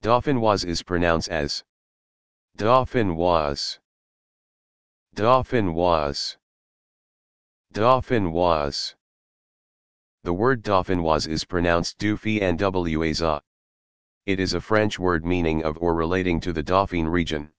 Dauphinoise is pronounced as Dauphinoise, Dauphinoise, Dauphinoise. The word Dauphinoise is pronounced do-fee-nwa-zah. It is a French word meaning of or relating to the Dauphiné region.